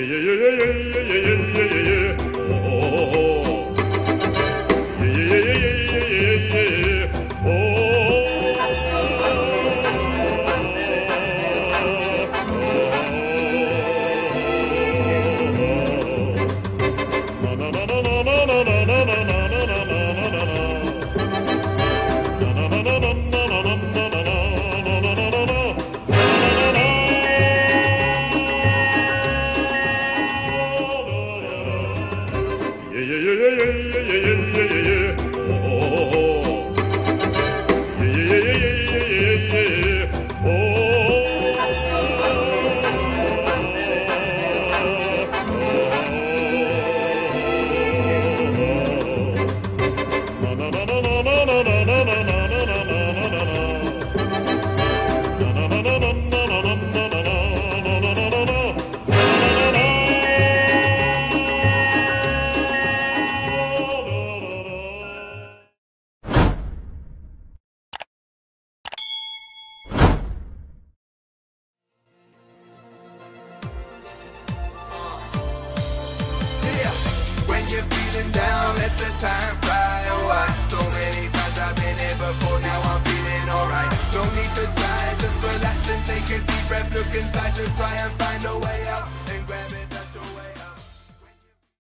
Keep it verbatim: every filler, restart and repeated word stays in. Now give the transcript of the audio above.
You're feeling down, let the time fly away. So many times I've been here before, now I'm feeling alright. No need to try, just relax and take a deep breath. Look inside to try and find a way out.